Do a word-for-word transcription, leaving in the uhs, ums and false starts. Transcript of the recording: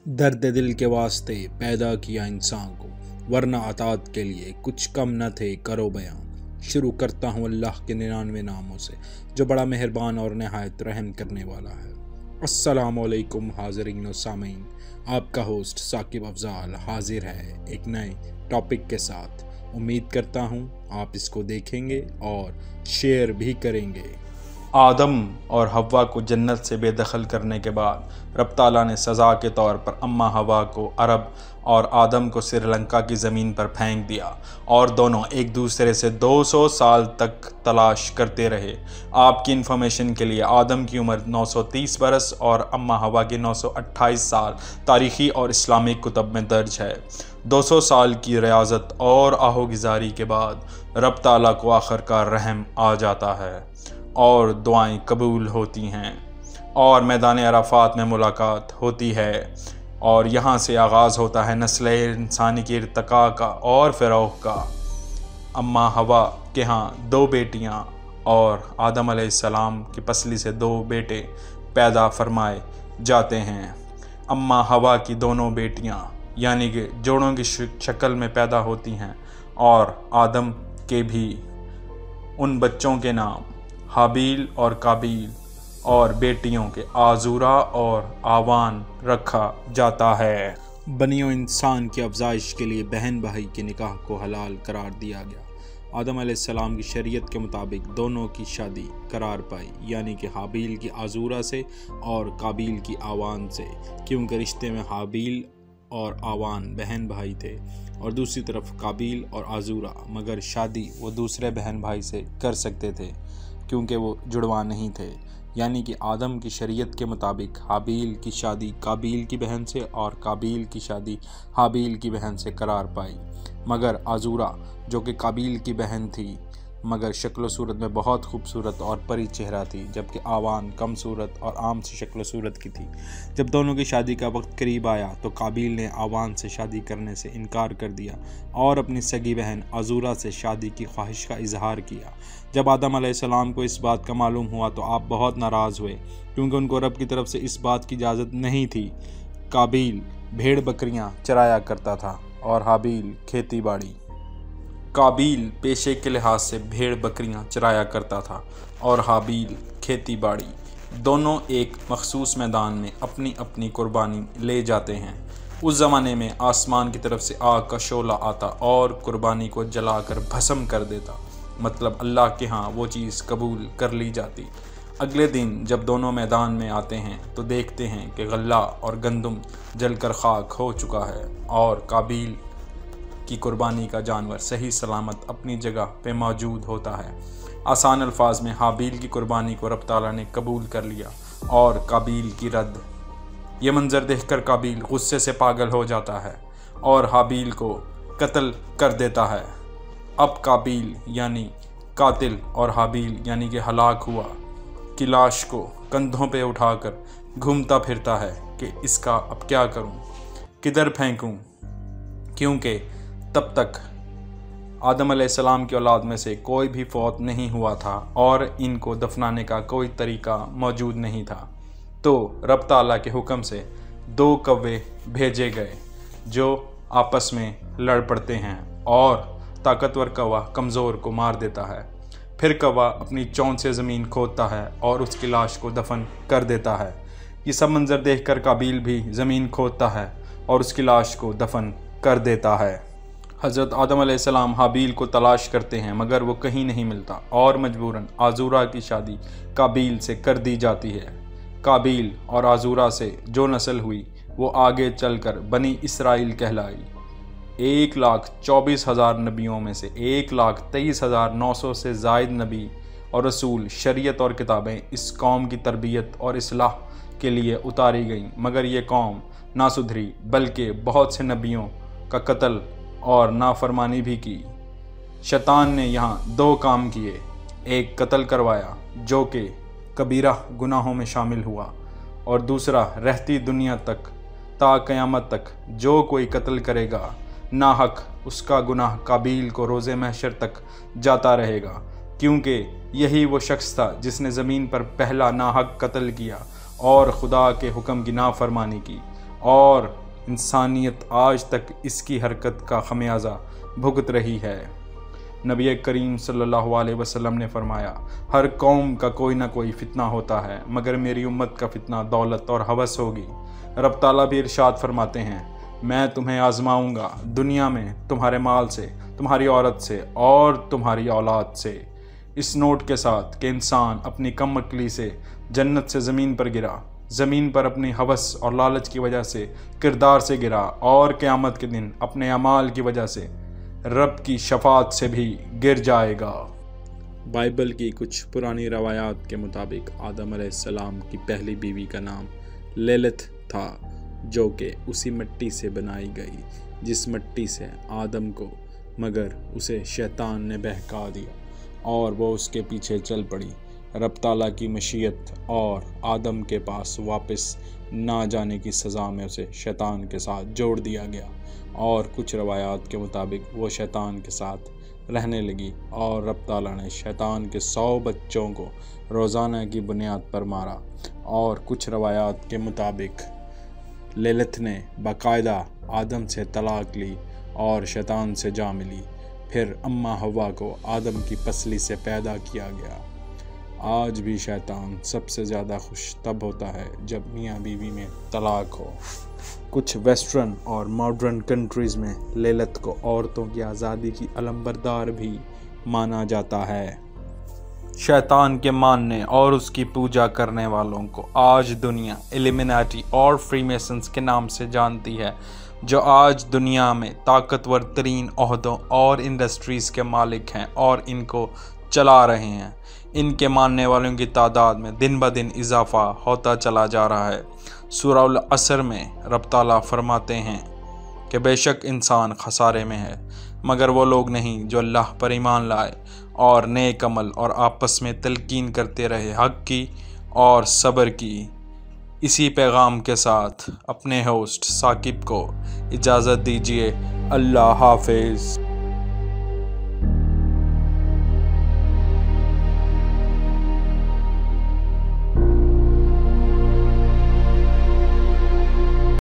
درد دل کے واسطے پیدا کیا انسان کو، ورنہ عطاعت کے لیے کچھ کم نہ تھے کرو بیان۔ شروع کرتا ہوں اللہ کے ننانوے ناموں سے جو بڑا مہربان اور نہایت رحم کرنے والا ہے۔ السلام علیکم حاضرین و سامعین، آپ کا ہوسٹ ثاقب افضال حاضر ہے ایک نئے ٹاپک کے ساتھ۔ امید کرتا ہوں آپ اس کو دیکھیں گے اور شیئر بھی کریں گے۔ آدم اور حوا کو جنت سے بے دخل کرنے کے بعد رب تعالیٰ نے سزا کے طور پر اماں حوا کو عرب اور آدم کو سری لنکا کی زمین پر پھینک دیا، اور دونوں ایک دوسرے سے دو سو سال تک تلاش کرتے رہے۔ آپ کی انفارمیشن کے لیے آدم کی عمر نو سو تیس برس اور اماں حوا کی نو سو اٹھائیس سال تاریخی اور اسلامک کتب میں درج ہے۔ دو سو سال کی ریاضت اور آہو گزاری کے بعد رب تعالیٰ کو آخر کار رحم آ جاتا ہے اور دعائیں قبول ہوتی ہیں، اور میدان عرفات میں ملاقات ہوتی ہے، اور یہاں سے آغاز ہوتا ہے نسل انسانی کی ارتقاء کا اور فروغ کا۔ اماں حوا کے ہاں دو بیٹیاں اور آدم علیہ السلام کی پسلی سے دو بیٹے پیدا فرمائے جاتے ہیں۔ اماں حوا کی دونوں بیٹیاں یعنی کہ جوڑوں کی شکل میں پیدا ہوتی ہیں، اور آدم کے بھی ان بچوں کے نام حابیل اور قابیل اور بیٹیوں کے آزورا اور آوان رکھا جاتا ہے۔ بنی و انسان کی افزائش کے لیے بہن بھائی کے نکاح کو حلال قرار دیا گیا۔ آدم علیہ السلام کی شریعت کے مطابق دونوں کی شادی قرار پائی، یعنی کہ حابیل کی آزورا سے اور قابیل کی آوان سے، کیونکہ رشتے میں حابیل اور آوان بہن بھائی تھے، اور دوسری طرف قابیل اور آزورا، مگر شادی وہ دوسرے بہن بھائی سے کر سکتے تھے کیونکہ وہ جڑواں نہیں تھے۔ یعنی کہ آدم کی شریعت کے مطابق حابیل کی شادی قابیل کی بہن سے اور قابیل کی شادی حابیل کی بہن سے قرار پائی، مگر آزورا جو کہ قابیل کی بہن تھی مگر شکل و صورت میں بہت خوبصورت اور پری چہرہ تھی، جبکہ آوان کم صورت اور عام سی شکل و صورت کی تھی۔ جب دونوں کی شادی کا وقت قریب آیا تو قابیل نے آوان سے شادی کرنے سے انکار کر دیا اور اپنی سگی بہن آزورا سے شادی کی خواہش کا اظہار کیا۔ جب آدم علیہ السلام کو اس بات کا معلوم ہوا تو آپ بہت ناراض ہوئے، کیونکہ ان کو رب کی طرف سے اس بات کی اجازت نہیں تھی۔ قابیل بھیڑ بکریاں چرایا کرتا تھا اور حابیل کھیتی باڑی۔ قابیل پیشے کے لحاظ سے بھیڑ بکریاں چرایا کرتا تھا اور حابیل کھیتی باڑی۔ دونوں ایک مخصوص میدان میں اپنی اپنی قربانی لے جاتے ہیں۔ اس زمانے میں آسمان کی طرف سے آگ کا شعلہ آتا اور قربانی کو جلا کر بھسم کر دیتا، مطلب اللہ کے ہاں وہ چیز قبول کر لی جاتی۔ اگلے دن جب دونوں میدان میں آتے ہیں تو دیکھتے ہیں کہ غلہ اور گندم جل کر خاک ہو چکا ہے، اور قابیل کی قربانی کا جانور صحیح سلامت اپنی جگہ پہ موجود ہوتا ہے۔ آسان الفاظ میں حابیل کی قربانی کو رب تعالیٰ نے قبول کر لیا اور قابیل کی رد۔ یہ منظر دیکھ کر قابیل غصے سے پاگل ہو جاتا ہے اور حابیل کو قتل کر دیتا ہے۔ اب قابیل یعنی قاتل اور حابیل یعنی کہ ہلاک ہوا کی لاش کو کندھوں پہ اٹھا کر گھومتا پھرتا ہے کہ اس کا اب کیا کروں، کدھر پھینکوں، کیونکہ تب تک آدم علیہ السلام کی اولاد میں سے کوئی بھی فوت نہیں ہوا تھا اور ان کو دفنانے کا کوئی طریقہ موجود نہیں تھا۔ تو رب تعالیٰ کے حکم سے دو کوے بھیجے گئے جو آپس میں لڑ پڑتے ہیں، اور طاقتور کوا کمزور کو مار دیتا ہے۔ پھر کوا اپنی چونچ سے زمین کھودتا ہے اور اس کی لاش کو دفن کر دیتا ہے۔ یہ سب منظر دیکھ کر قابیل بھی زمین کھودتا ہے اور اس کی لاش کو دفن کر دیتا ہے۔ حضرت آدم علیہ السلام حابیل کو تلاش کرتے ہیں مگر وہ کہیں نہیں ملتا، اور مجبوراً آزورا کی شادی قابیل سے کر دی جاتی ہے۔ قابیل اور آزورا سے جو نسل ہوئی وہ آگے چل کر بنی اسرائیل کہلائی۔ ایک لاکھ چوبیس ہزار نبیوں میں سے ایک لاکھ تیئیس ہزار نو سو سے زائد نبی اور رسول، شریعت اور کتابیں اس قوم کی تربیت اور اصلاح کے لیے اتاری گئیں، مگر یہ قوم نہ سدھری بلکہ بہت سے نبیوں کا قتل اور نافرمانی بھی کی۔ شیطان نے یہاں دو کام کیے، ایک قتل کروایا جو کہ کبیرہ گناہوں میں شامل ہوا، اور دوسرا رہتی دنیا تک تا قیامت تک جو کوئی قتل کرے گا ناحق، اس کا گناہ قابیل کو روز محشر تک جاتا رہے گا، کیونکہ یہی وہ شخص تھا جس نے زمین پر پہلا ناحق قتل کیا اور خدا کے حکم کی نافرمانی کی، اور انسانیت آج تک اس کی حرکت کا خمیازہ بھگت رہی ہے۔ نبی کریم صلی اللہ علیہ وسلم نے فرمایا، ہر قوم کا کوئی نہ کوئی فتنہ ہوتا ہے، مگر میری امت کا فتنہ دولت اور ہوس ہوگی۔ رب تعالیٰ بھی ارشاد فرماتے ہیں، میں تمہیں آزماؤں گا دنیا میں تمہارے مال سے، تمہاری عورت سے اور تمہاری اولاد سے، اس نوٹ کے ساتھ کہ انسان اپنی کم عقلی سے جنت سے زمین پر گرا، زمین پر اپنی ہوس اور لالچ کی وجہ سے کردار سے گرا، اور قیامت کے دن اپنے اعمال کی وجہ سے رب کی شفاعت سے بھی گر جائے گا۔ بائبل کی کچھ پرانی روایات کے مطابق آدم علیہ السلام کی پہلی بیوی کا نام لیلت تھا، جو کہ اسی مٹی سے بنائی گئی جس مٹی سے آدم کو، مگر اسے شیطان نے بہکا دیا اور وہ اس کے پیچھے چل پڑی۔ رب تعالیٰ کی مشیت اور آدم کے پاس واپس نہ جانے کی سزا میں اسے شیطان کے ساتھ جوڑ دیا گیا، اور کچھ روایات کے مطابق وہ شیطان کے ساتھ رہنے لگی، اور رب تعالیٰ نے شیطان کے سو بچوں کو روزانہ کی بنیاد پر مارا، اور کچھ روایات کے مطابق لیلت نے باقاعدہ آدم سے طلاق لی اور شیطان سے جا ملی، پھر اماں حوا کو آدم کی پسلی سے پیدا کیا گیا۔ آج بھی شیطان سب سے زیادہ خوش تب ہوتا ہے جب میاں بیوی میں طلاق ہو۔ کچھ ویسٹرن اور ماڈرن کنٹریز میں لیلت کو عورتوں کی آزادی کی علمبردار بھی مانا جاتا ہے۔ شیطان کے ماننے اور اس کی پوجا کرنے والوں کو آج دنیا ایلیمناٹی اور فری میسنز کے نام سے جانتی ہے، جو آج دنیا میں طاقتور ترین عہدوں اور انڈسٹریز کے مالک ہیں اور ان کو چلا رہے ہیں۔ ان کے ماننے والوں کی تعداد میں دن بہ دن اضافہ ہوتا چلا جا رہا ہے۔ سورہ العصر میں رب تعالیٰ فرماتے ہیں کہ بے شک انسان خسارے میں ہے، مگر وہ لوگ نہیں جو اللہ پر ایمان لائے اور نیک عمل اور آپس میں تلقین کرتے رہے حق کی اور صبر کی۔ اسی پیغام کے ساتھ اپنے ہوسٹ ثاقب کو اجازت دیجیے۔ اللہ حافظ۔